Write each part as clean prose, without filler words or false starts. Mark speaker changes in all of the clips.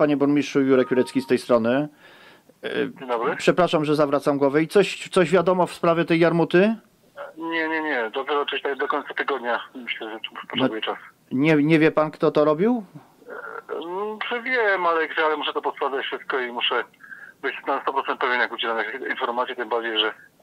Speaker 1: Panie burmistrzu, Jurek Jurecki z tej strony.
Speaker 2: Dzień dobry.
Speaker 1: Przepraszam, że zawracam głowę. I coś wiadomo w sprawie tej jarmuty?
Speaker 2: Nie. Dopiero coś tak do końca tygodnia. Myślę, że tu potrzebuję czas.
Speaker 1: Nie wie pan, kto to robił?
Speaker 2: Wiem, ale muszę to posprawdzać wszystko i muszę być na 100% pewien, jak udzielam informacji, tym bardziej,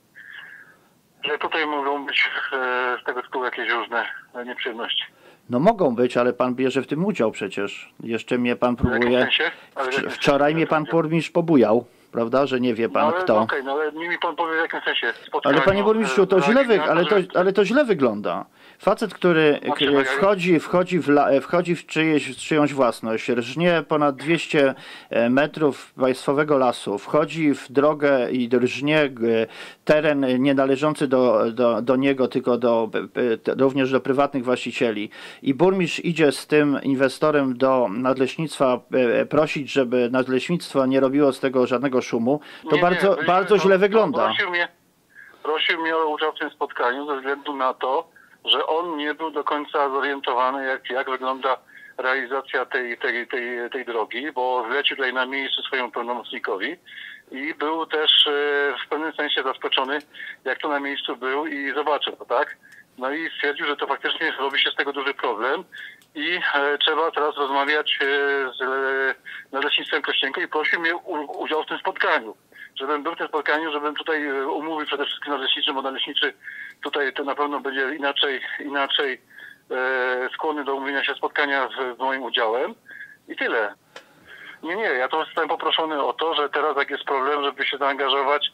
Speaker 2: że tutaj mogą być z tego tytułu jakieś różne nieprzyjemności.
Speaker 1: No mogą być, ale pan bierze w tym udział przecież. Jeszcze mnie pan próbuje... Wczoraj mnie pan burmistrz pobujał, prawda, że nie wie pan kto.
Speaker 2: Okej, ale mi pan powie, w jakim sensie.
Speaker 1: Ale panie burmistrzu, to to źle wygląda. Facet, który wchodzi w czyjąś własność, rżnie ponad 200 metrów państwowego lasu, wchodzi w drogę i rżnie teren nie należący do niego, tylko również do prywatnych właścicieli. I burmistrz idzie z tym inwestorem do nadleśnictwa prosić, żeby nadleśnictwo nie robiło z tego żadnego szumu. To bardzo źle wygląda.
Speaker 2: Prosił mnie o udział w tym spotkaniu ze względu na to, że on nie był do końca zorientowany, jak wygląda realizacja tej drogi, bo zlecił tutaj na miejscu swojemu pełnomocnikowi i był też w pewnym sensie zaskoczony, jak to na miejscu był i zobaczył to, tak? No i stwierdził, że to faktycznie robi się z tego duży problem i trzeba teraz rozmawiać z nadleśnictwem Kościenko i prosił mnie o udział w tym spotkaniu. Żebym był w tym spotkaniu, żebym tutaj umówił przede wszystkim nadleśniczy, bo nadleśniczy tutaj to na pewno będzie inaczej skłonny do umówienia się spotkania z moim udziałem i tyle. Nie, ja to zostałem poproszony o to, że teraz jak jest problem, żeby się zaangażować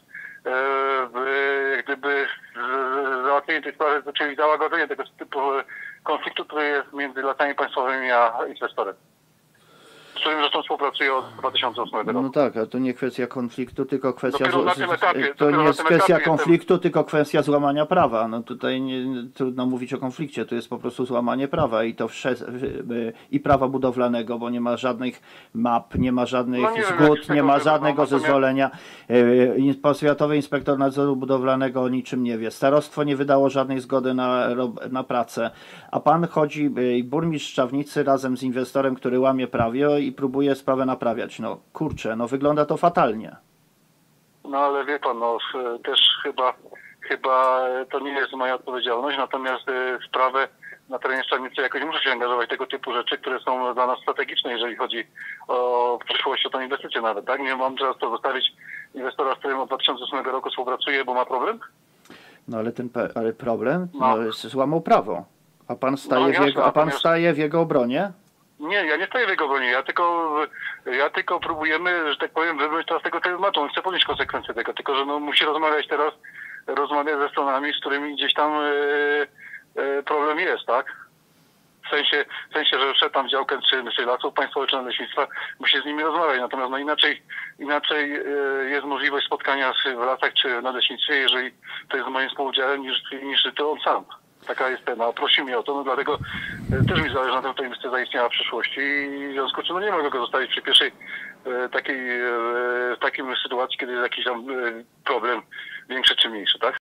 Speaker 2: jak gdyby załatwienie tej sprawy, czyli załagodzenie tego typu konfliktu, który jest między Lasami Państwowymi a inwestorem, z którym zresztą współpracuję od 2008 roku.
Speaker 1: No tak, ale to nie kwestia konfliktu, tylko kwestia...
Speaker 2: To
Speaker 1: nie jest kwestia konfliktu, tylko kwestia złamania prawa. No tutaj trudno mówić o konflikcie, to jest po prostu złamanie prawa i to i prawa budowlanego, bo nie ma żadnych map, nie ma żadnych zgód, nie ma żadnego zezwolenia. Powiatowy inspektor nadzoru budowlanego o niczym nie wie. Starostwo nie wydało żadnej zgody na pracę. A pan chodzi, burmistrz Szczawnicy razem z inwestorem, który łamie prawo i próbuje sprawę naprawiać. No kurczę, wygląda to fatalnie.
Speaker 2: No ale wie pan, też chyba to nie jest moja odpowiedzialność, natomiast sprawę na terenie Szczawnicy jakoś muszę się angażować tego typu rzeczy, które są dla nas strategiczne, jeżeli chodzi o przyszłość, o tę inwestycję nawet, tak? Nie mam teraz to zostawić inwestora, z którym od 2008 roku współpracuję, bo ma problem?
Speaker 1: No ale problem złamał prawo. A pan staje w jego obronie?
Speaker 2: Nie, ja nie stoję w jego obronie, ja tylko próbujemy, że tak powiem, wybrnąć teraz z tego tematu. On chce ponieść konsekwencje tego, tylko że musi rozmawiać ze stronami, z którymi gdzieś tam problem jest, tak? W sensie, że wszedł tam w działkę czy Lasów Państwowych, czy Nadleśnictwa, musi z nimi rozmawiać. Natomiast inaczej jest możliwość spotkania w Lasach czy w Nadleśnictwie, jeżeli to jest z moim współudziałem, niż to on sam. Taka jest cena. Prosił mnie o to, dlatego też mi zależy na tym, że ta inwestycja zaistniała w przyszłości i w związku z czym nie mogę go zostawić przy pierwszej takiej sytuacji, kiedy jest jakiś tam problem większy czy mniejszy, tak?